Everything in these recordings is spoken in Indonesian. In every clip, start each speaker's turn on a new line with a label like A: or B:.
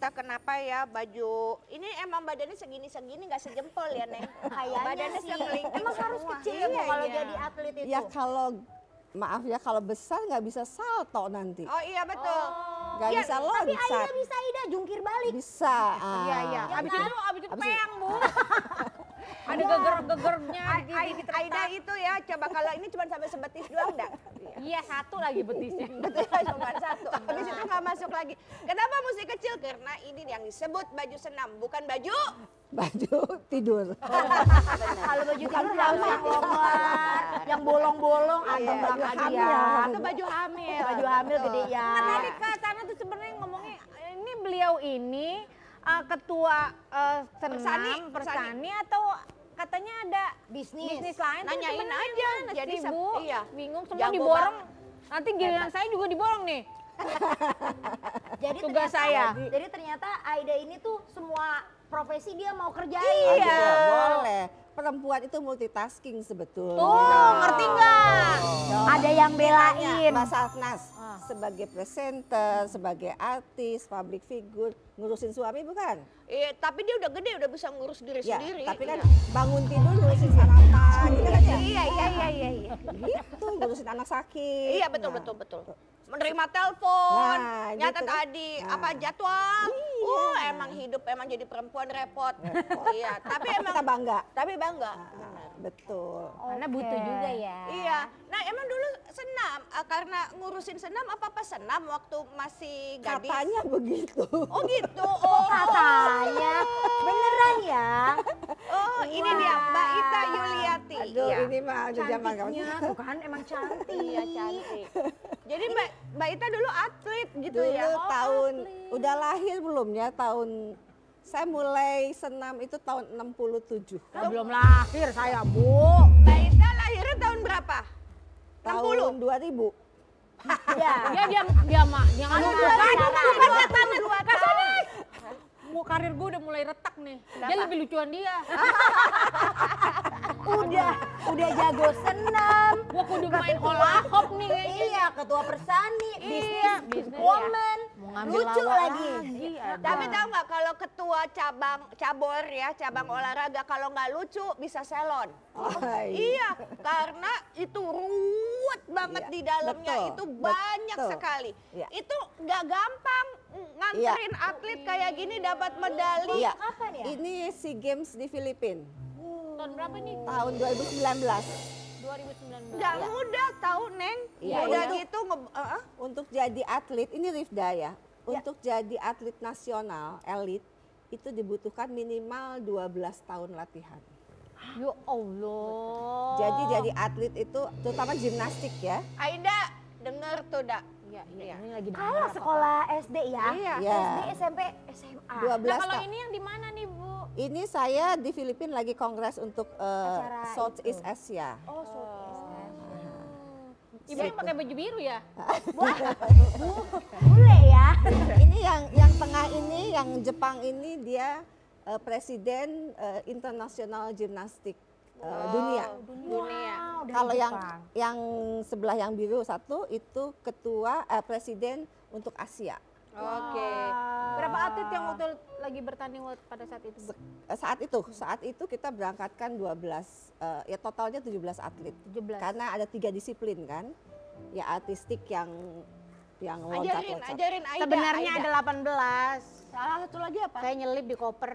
A: entah kenapa ya baju ini emang badannya segini-segini nggak sejempol ya Neng. Badannya
B: sih.
A: sekelingking
B: Emang harus
A: semua.
B: kecil ya Bu, kalau
C: iya.
B: jadi atlet itu.
D: Ya kalau maaf ya kalau besar nggak bisa salto nanti.
A: Oh iya betul.
D: Nggak
A: Iya,
D: bisa
B: Tapi
D: loncat.
B: Aida bisa Aida jungkir balik.
D: Bisa.
C: Iya, iya.
B: Ya
C: Abis
B: kan?
C: itu
D: Abis itu-
C: peang, Bu. Ada geger-gegernya.
A: Aida itu ya coba kalau ini cuma sampai sebetis doang enggak?
C: Iya, satu lagi betisnya.
A: Betul cuma satu. Habis itu nggak masuk lagi. Kenapa mesti kecil? Karena ini yang disebut baju senam, bukan baju.
D: Baju tidur.
B: Kalau baju tidur harus yang longgar, yang bolong-bolong atau
D: baju
B: Mbak
D: hamil.
B: Kadia.
C: Itu baju hamil.
B: Baju hamil gede ya.
C: Nah, tadi Kak Sana tuh sebenarnya ngomongnya ini beliau ini ketua senam Persani atau katanya ada bisnis lain tuh
A: Nanyain
C: sebenarnya
A: aja.
C: gimana
A: Jadi
C: sih, Bu?
A: iya.
C: Bingung semua
A: Jago
C: diborong.
A: banget.
C: Nanti giliran saya juga diborong nih.
B: Jadi
C: Tugas
B: ternyata-
C: saya.
B: Jadi ternyata Aida ini tuh semua profesi dia mau kerjain.
D: Iya, boleh. Perempuan itu multitasking sebetulnya.
C: Tuh, ngerti nggak?
B: Ada yang belain.
D: Mbak Saltnas sebagai presenter, sebagai artis, public figure, ngurusin suami bukan?
A: Tapi dia udah gede, udah bisa ngurus diri
D: Ya,
A: sendiri.
D: tapi kan bangun tidur ngurusin sarapan, gitu kan ya?
A: Iya.
D: Gitu, ngurusin anak sakit.
A: Iya betul. Menerima telepon,
D: Nah,
A: nyatet
D: gitu kan.
A: adik,
D: Nah.
A: apa jadwal. Emang hidup emang jadi perempuan repot. Iya, tapi emang
D: Kita bangga.
A: tapi bangga.
D: Betul.
C: Karena butuh juga ya.
A: Iya. Nah, emang dulu senam karena ngurusin senam apa senam waktu masih gadis?
D: Katanya begitu.
A: Oh gitu.
B: Katanya beneran ya.
A: Oh, ini dia Mbak Ita Yuliati.
D: Aduh,
A: Iya.
D: ini mah udah zaman
B: Cantiknya tuh kan emang cantik.
A: Iya cantik. Jadi Mbak Ita dulu atlet gitu
D: Dulu
A: ya?
D: tahun udah lahir belum ya tahun saya mulai senam itu tahun 67.
C: Belum lahir saya, Bu.
A: Mbak Ita lahirnya tahun berapa?
D: Tahun 2000.
B: Ya.
C: Dia mah jangan nuduh.
A: Bukan tangan
C: Mau karir gue udah mulai retak nih. Dia lebih lucuan dia.
B: Udah jago senam.
C: Gua kudu main hula hop nih kayaknya.
B: Iya, ketua Persani,
C: Iya,
B: bisnis
C: bisnis,
B: woman.
C: Mau ngambil
B: Lucu
C: lawak
B: lagi.
A: Tapi tahu nggak kalau ketua cabur ya cabang olahraga kalau nggak lucu bisa selon. Iya, karena itu ruwet banget
D: Iya,
A: di dalamnya
D: betul,
A: itu banyak
D: betul.
A: sekali.
D: Iya.
A: Itu nggak gampang nganterin atlet kayak gini dapat medali.
D: Iya.
B: Kapan ya?
D: Ini SEA Games di Filipina
C: Tahun berapa nih?
D: tahun 2019.
C: 2019.
A: Nggak mudah tahu Neng.
D: Iya,
A: Udah
D: iya.
A: gitu
D: Untuk jadi atlet, ini Rifda ya. Untuk jadi atlet nasional elit itu dibutuhkan minimal 12 tahun latihan.
C: Ya Allah.
D: Jadi atlet itu terutama gimnastik ya.
A: Aida denger tuh dak.
C: Iya,
A: Iya.
C: ini lagi
B: Kalau sekolah SD ya.
A: Iya.
D: Iya.
B: SD, SMP, SMA.
D: 12
C: Nah, kalau
D: tahun.
C: ini yang di mana nih, Bu?
D: Ini saya di Filipina lagi kongres untuk
B: Acara
D: Southeast
B: itu.
D: Asia.
B: Oh, Southeast
C: Ibu yang pakai baju biru ya?
B: Bule ya.
D: Ini yang tengah ini, yang Jepang ini dia presiden internasional gimnastik dunia.
A: Dunia.
D: Kalau yang sebelah yang biru satu itu ketua presiden untuk Asia.
A: Oke.
C: Berapa atlet yang waktu lagi bertanding pada saat itu, Bu?
D: Saat itu kita berangkatkan 12 ya totalnya 17 atlet.
C: 17.
D: Karena ada 3 disiplin kan. Ya artistik yang loncat-loncat.
A: Ajarin Aida.
C: Sebenarnya
A: Aida.
C: ada 18.
A: Salah satu lagi apa?
C: Saya nyelip di koper.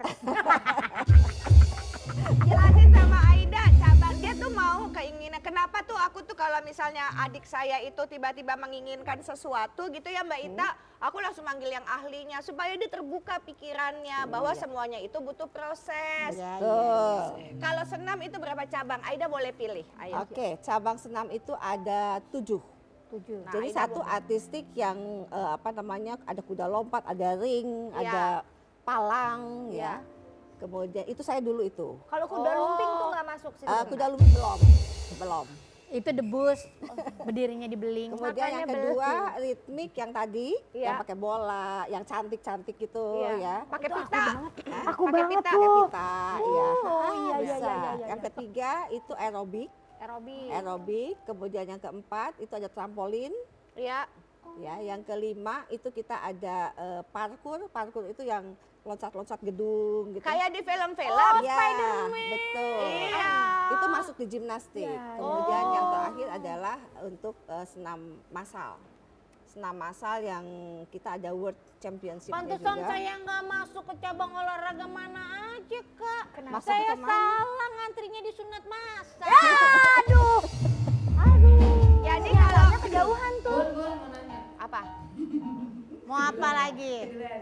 A: Jelasin sama Aida cabang dia tuh mau keinginan. Kenapa tuh aku tuh kalau misalnya adik saya itu tiba-tiba menginginkan sesuatu gitu ya Mbak Ita, aku langsung manggil yang ahlinya supaya dia terbuka pikirannya bahwa semuanya itu butuh proses.
D: Tuh.
A: Kalau senam itu berapa cabang? Aida boleh pilih. Ayo.
D: Oke, cabang senam itu ada 7.
C: 7.
A: Nah,
D: Jadi
A: Aida
D: satu artistik yang ada kuda lompat, ada ring,
A: Iya.
D: ada palang ya. Kemudian itu saya dulu itu.
B: Kalau kuda lumping tuh nggak masuk sih.
D: Kuda lumping belum.
C: Itu debus, berdirinya di beling.
D: Kemudian yang kedua ritmik yang tadi, yang
A: Iya.
D: pakai bola, yang cantik-cantik itu ya.
A: Pakai pita.
B: Aku
A: Pakai
B: banget
A: pita.
B: tuh.
D: Pakai pita, ya.
B: Oh, iya, iya,
D: Bisa.
B: iya, iya.
D: Yang ketiga itu aerobik.
C: Aerobik.
D: Aerobik. Kemudian yang keempat itu ada trampolin.
A: Ya.
D: Ya, yang kelima itu kita ada parkour. Parkour itu yang loncat-loncat gedung gitu.
A: Kayak di film-film.
D: Iya, betul.
A: Iya.
D: Itu masuk di gimnastik. Kemudian yang terakhir adalah untuk senam massal. Senam massal yang kita ada World Championship-nya
C: Pantesan
D: juga.
C: saya nggak masuk ke cabang olahraga mana aja, Kak.
D: Kenapa?
C: Saya
D: Masuk kemana?
C: salah ngantrinya di sunat massal.
B: Aduh.
A: Jadi kalau
B: Kejauhan tuh.
A: apa?
C: Mau apa lagi?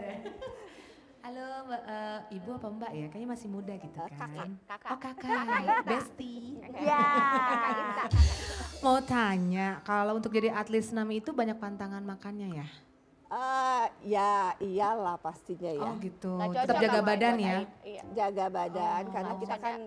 E: Halo Ibu apa Mbak ya? Kayaknya masih muda gitu kan.
A: Kakak.
E: Oh kakak, Besti.
B: Ya.
E: Mau tanya, kalau untuk jadi atlet senam itu banyak pantangan makannya ya?
D: Ya iyalah pastinya ya.
E: Oh gitu,
A: Nggak cocok
E: tetap jaga
A: sama
E: badan
A: buat
E: ya?
A: Iya.
D: Jaga badan karena
A: nggak
D: kita
A: bisa
D: kan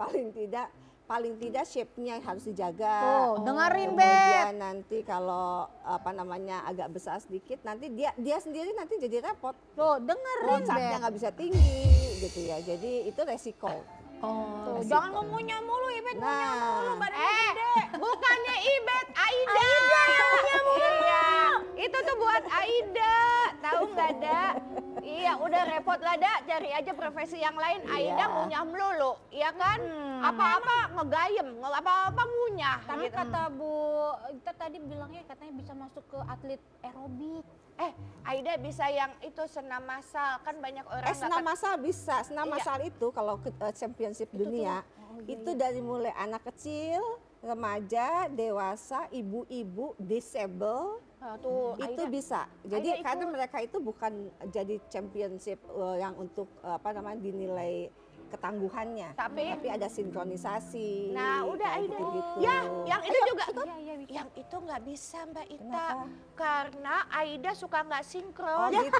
D: paling tidak shape-nya harus dijaga.
C: Tuh, dengerin,
D: Kemudian nanti kalau apa namanya agak besar sedikit nanti dia sendiri nanti jadi repot.
C: Tuh, dengerin,
D: Loncatnya
C: Beb.
D: nggak bisa tinggi gitu ya. Jadi itu resiko.
E: Oh,
C: Tuh,
E: resiko.
C: jangan ngomongnya mulu, Ibet ngunyah mulu, badannya gede.
A: Bukannya Ibet, Aida. Iya, itu tuh buat Aida. Tahu nggak, Da? Iya, udah repot lah, Da. Cari aja profesi yang lain. Aida
D: Iya.
A: ngunyah melulu, iya kan? Apa-apa ngegayem, apa-apa ngunyah.
C: Tapi
A: gitu.
C: kata Bu, kita tadi bilangnya katanya bisa masuk ke atlet aerobik.
A: Aida bisa yang itu senam massal, kan banyak orang nggak
D: Senam massal bisa. Senam
A: Iya.
D: massal itu kalau championship dunia itu dari mulai anak kecil, remaja, dewasa, ibu-ibu, disable
A: tuh
D: itu
A: Aida.
D: bisa. Jadi
A: Aida
D: karena
A: ikut.
D: mereka itu bukan jadi championship yang untuk apa namanya dinilai ketangguhannya,
A: Tapi-
D: ada sinkronisasi.
A: Nah, udah
D: kayak
A: Aida.
D: gitu-gitu.
A: Ya, yang itu juga.
C: Iya, bisa.
A: Yang itu nggak bisa Mbak Ita.
D: Kenapa?
A: Karena Aida suka nggak
D: Oh,
A: sinkron.
D: gitu.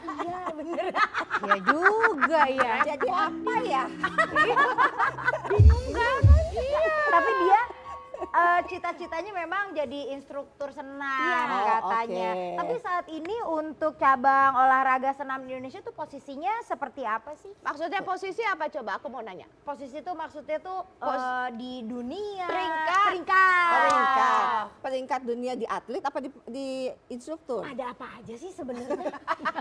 C: Ya juga ya.
D: Jadi apa ya?
B: Tapi dia cita-citanya memang jadi instruktur senam
D: Oh,
B: katanya.
D: oke.
B: Tapi saat ini untuk cabang olahraga senam di Indonesia tuh posisinya seperti apa sih?
A: Maksudnya posisi apa coba? Aku mau nanya.
B: Posisi tuh maksudnya tuh di dunia.
A: Peringkat.
D: Peringkat dunia di atlet apa di instruktur?
B: Ada apa aja sih sebenarnya?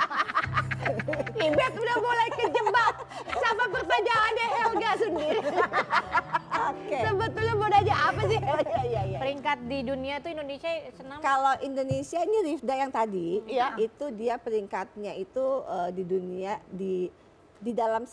A: Ibet udah mulai kejebak sama pertanyaannya Helga sendiri.
D: Oke.
A: Sebetulnya mau nanya apa sih?
D: Iya.
C: Peringkat di dunia tuh Indonesia senam.
D: Kalau Indonesia ini Rifda yang tadi,
A: Iya.
D: itu dia peringkatnya itu di dunia di dalam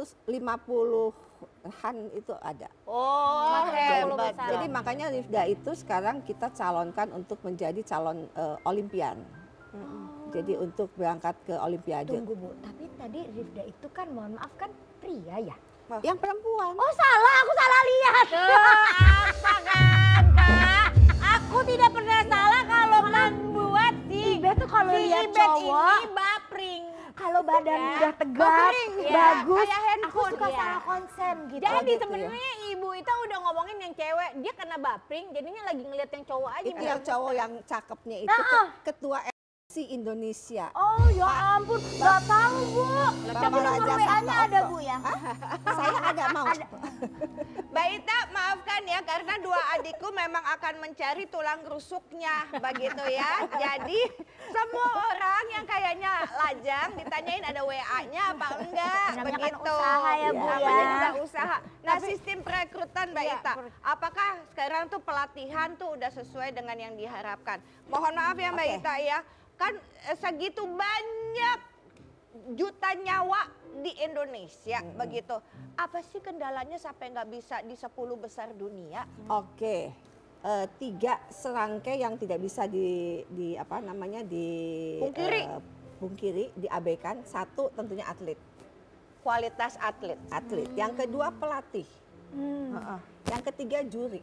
D: 150-an itu ada.
A: Oh, hebat.
C: besar.
D: Jadi makanya Rifda itu sekarang kita calonkan untuk menjadi calon Olimpian. Jadi untuk berangkat ke Olimpiade.
B: Tunggu Bu, tapi tadi Rifda itu kan mohon maaf kan pria ya?
D: Yang perempuan.
B: Oh salah, aku salah lihat.
C: Apa kan, Kak? Aku tidak pernah salah kalau membuat si
B: Ibet tuh kalau lihat
C: Ibet
B: cowok,
C: ini bapring.
B: kalau badan
C: Ya.
B: udah tegak,
C: Bapering, ya.
B: bagus,
A: Kayak
B: aku
A: handphone,
B: suka
A: ya.
B: salah konsen gitu.
C: Jadi
D: gitu ya.
C: sebenarnya Ibu Ita udah ngomongin yang cewek, dia kena bapring, jadinya lagi ngeliat yang cowok aja.
D: Itu yang cowok yang cakepnya itu ketua LC Indonesia.
B: Oh ya ampun, nggak tahu Bu. Tapi
D: Bapak
B: nomor
D: Raja
B: WA-nya ada
D: Sabta
B: Bu ya?
D: Saya ada mau.
A: Mbak Ita, maafkan ya karena dua adikku memang akan mencari tulang rusuknya begitu ya. Jadi semua orang yang kayaknya lajang ditanyain ada WA-nya apa enggak
B: Namanya kan
A: begitu.
B: usaha ya, Bu,
A: Namanya
B: ya.
A: juga usaha. Nah, sistem perekrutan Mbak
C: Iya,
A: Ita, apakah sekarang tuh pelatihan tuh udah sesuai dengan yang diharapkan? Mohon maaf ya Mbak
D: Oke.
A: Ita ya. Kan segitu banyak juta nyawa di Indonesia begitu. Apa sih kendalanya sampai nggak bisa di 10 besar dunia?
D: Oke. 3 serangkai yang tidak bisa di apa namanya
A: Pungkiri.
D: pungkiri, diabaikan. 1 tentunya atlet.
A: Kualitas atlet.
D: Yang kedua pelatih. Yang ketiga juri.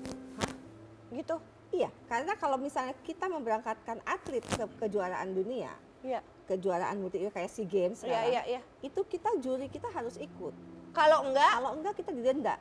A: Gitu.
D: Iya, karena kalau misalnya kita memberangkatkan atlet ke kejuaraan dunia,
A: Iya.
D: kejuaraan multi event kayak SEA Games
A: Iya,
D: sekarang,
A: iya, iya.
D: itu juri kita harus ikut.
A: Kalau enggak,
D: Kalau enggak kita didenda.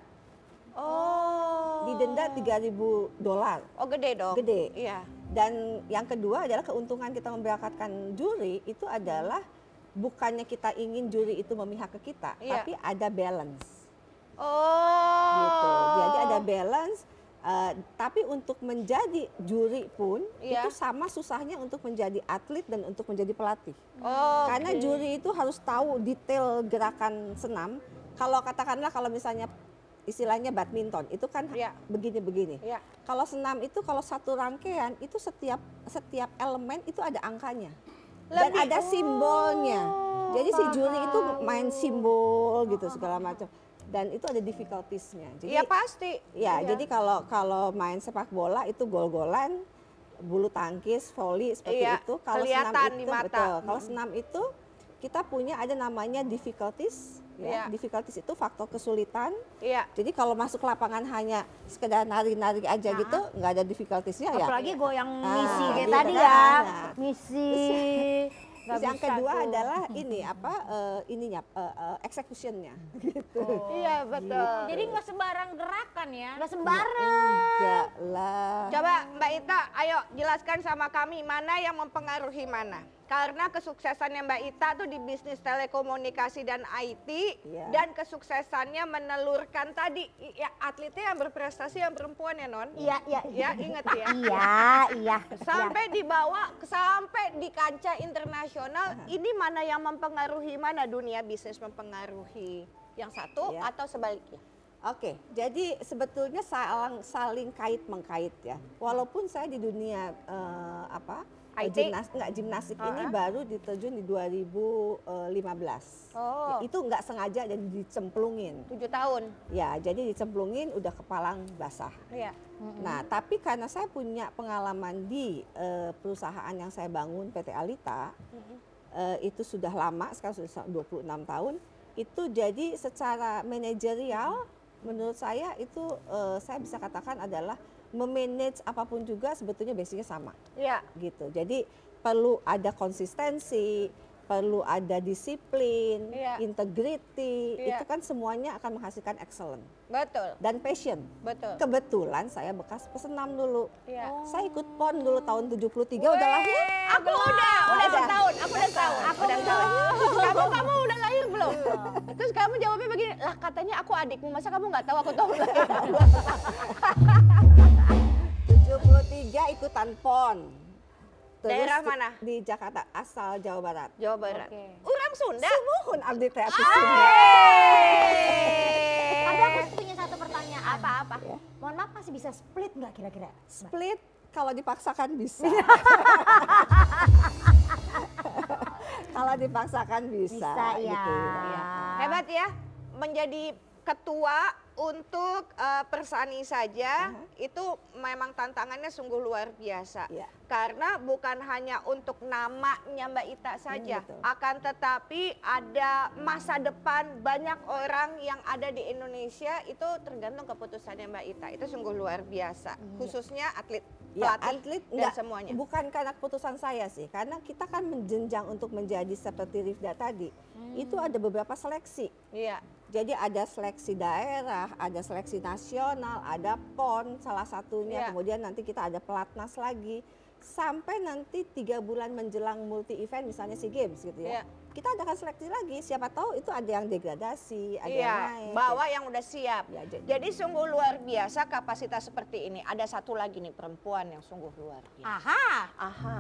A: oh.
D: Didenda $3.000.
A: Oh, gede dong.
D: Gede.
A: Iya.
D: Dan yang kedua adalah keuntungan kita memberangkatkan juri itu adalah bukannya kita ingin juri itu memihak ke kita,
A: Iya.
D: tapi ada balance
A: Oh.
D: gitu. Jadi ada balance Tapi untuk menjadi juri pun
A: Iya.
D: itu sama susahnya untuk menjadi atlet dan untuk menjadi pelatih.
A: Oh,
D: Karena juri itu harus tahu detail gerakan senam. Kalau katakanlah kalau misalnya istilahnya badminton itu kan
A: Iya.
D: begini-begini.
A: Iya.
D: Kalau senam itu kalau satu rangkaian itu setiap elemen itu ada angkanya. Dan
A: Lebih-
D: ada simbolnya. Jadi si juri itu main simbol gitu segala macam. Dan itu ada difficulties-nya. Jadi
A: Iya pasti.
D: ya,
A: Iya.
D: jadi kalau main sepak bola itu gol-golan, bulu tangkis, voli seperti
A: Iya,
D: itu. Kalau
A: kelihatan
D: senam
A: di
D: itu
A: mata.
D: betul. Kalau senam itu kita punya ada namanya difficulties. Ya.
A: Iya.
D: Difficulties itu faktor kesulitan.
A: Iya.
D: Jadi kalau masuk lapangan hanya sekedar nari-nari aja gitu, nggak ada difficulties-nya ya.
C: Apalagi goyang misi
D: Ah,
C: kayak
D: iya
C: tadi
D: kan?
C: ya.
D: Nah.
C: Misi.
D: Terus
C: Nggak
D: yang
C: bisa
D: kedua
C: tuh.
D: adalah ini apa execution-nya gitu.
A: Iya betul.
C: Jadi nggak sembarang gerakan ya.
B: Nggak sembarang.
D: Enggak lah.
A: Coba Mbak Ita, ayo jelaskan sama kami mana yang mempengaruhi mana. Karena kesuksesannya Mbak Ita tuh di bisnis telekomunikasi dan IT
D: Iya.
A: dan kesuksesannya menelurkan tadi ya atletnya yang berprestasi yang perempuan ya Non.
B: Iya, iya.
A: Ya ingat ya.
B: Iya.
A: Sampai dibawa sampai di kancah internasional, ini mana yang mempengaruhi mana, dunia bisnis mempengaruhi yang satu
D: Iya.
A: atau sebaliknya?
D: Oke, jadi sebetulnya saling kait-mengkait ya. Walaupun saya di dunia
A: IT?
D: gimnastik ini baru diterjun di 2015.
A: Oh.
D: Ya, itu nggak sengaja dan dicemplungin.
A: 7 tahun.
D: Ya, jadi dicemplungin udah kepalang basah.
A: Iya.
D: Nah, tapi karena saya punya pengalaman di perusahaan yang saya bangun PT Alita, itu sudah lama, sekarang sudah 26 tahun, itu jadi secara manajerial menurut saya itu saya bisa katakan adalah memanage apapun juga sebetulnya basicnya sama
A: Iya.
D: gitu. Jadi perlu ada konsistensi, perlu ada disiplin,
A: Iya.
D: integrity,
A: Iya.
D: itu kan semuanya akan menghasilkan excellent
A: Betul.
D: dan passion.
A: Betul.
D: Kebetulan saya bekas pesenam dulu.
A: Iya.
D: Saya ikut PON dulu tahun 73 udah lahir.
A: Aku udah setahun, aku udah setahun.
B: Aku
A: udah
B: belum.
A: setahun. Kamu udah lahir belum? Terus kamu jawabnya begini, lah katanya aku adikmu, masa kamu nggak tahu aku tahun lahir?
D: 73 ikutan PON.
A: Daerah mana?
D: Di Jakarta, asal Jawa Barat.
A: Jawa Barat.
C: Oke.
A: Orang Sunda.
D: Sumuhun abdi teh atuh Sunda.
B: Tapi aku punya satu pertanyaan.
A: Apa-apa?
B: Mohon maaf masih bisa split nggak kira-kira?
D: Split kalau dipaksakan bisa. Kalau dipaksakan bisa.
B: Bisa, ya.
D: gitu.
B: Iya.
A: Hebat ya, menjadi ketua untuk Persani saja itu memang tantangannya sungguh luar biasa.
D: Iya.
A: Karena bukan hanya untuk namanya Mbak Ita saja,
D: betul.
A: akan tetapi ada masa depan banyak orang yang ada di Indonesia itu tergantung keputusannya Mbak Ita. Itu sungguh luar biasa, khususnya atlet,
D: Ya,
A: pelatih
D: atlet
A: dan
D: enggak,
A: semuanya.
D: bukan karena keputusan saya sih, karena kita kan menjenjang untuk menjadi seperti Rifda tadi. Itu ada beberapa seleksi.
A: Iya.
D: Jadi ada seleksi daerah, ada seleksi nasional, ada PON salah satunya,
A: Iya.
D: kemudian nanti kita ada pelatnas lagi. Sampai nanti 3 bulan menjelang multi event misalnya SEA Games gitu ya.
A: Iya.
D: Kita adakan seleksi lagi, siapa tahu itu ada yang degradasi, ada
A: Iya,
D: yang naik.
A: bawa yang udah siap.
D: Ya,
A: Jadi sungguh luar biasa kapasitas seperti ini. Ada satu lagi nih perempuan yang sungguh luar biasa.
C: Aha.
A: Aha.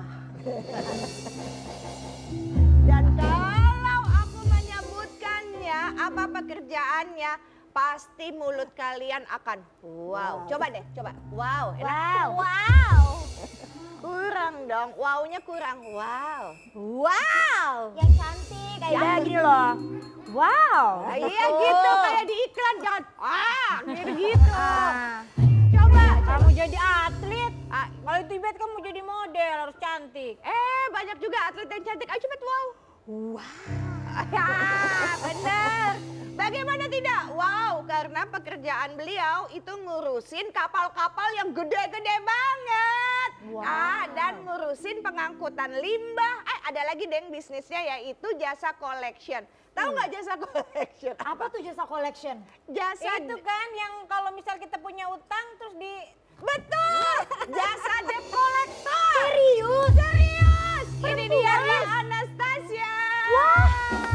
A: Dan kalau aku menyebutkannya, apa pekerjaannya, pasti mulut kalian akan wow. Coba deh, coba. Wow, enak.
B: Wow.
A: Kurang dong, wow-nya kurang. Wow.
B: Wow. Yang cantik kayak gini loh. Wow.
A: Nah, iya gitu, kayak di iklan. Jangan, gitu.
C: Ah.
A: Coba.
C: Kamu jadi atlet. Kalau itu Ibet kamu jadi model harus cantik.
A: Banyak juga atlet yang cantik. Ayo cepet wow.
B: Wow.
A: Ya, benar. Bagaimana tidak? Wow, karena pekerjaan beliau itu ngurusin kapal-kapal yang gede-gede banget.
B: Wow.
A: Dan ngurusin pengangkutan limbah. Ada lagi deng bisnisnya yaitu jasa collection. Tahu nggak jasa collection?
B: Apa tuh jasa collection?
A: Jasa
C: Itu kan yang kalau misal kita punya utang terus di
A: betul. Jasa debt collector.
B: Serius?
A: Serius. Ini dia
B: Perempuan.
A: nih Anastasia.
B: Wah.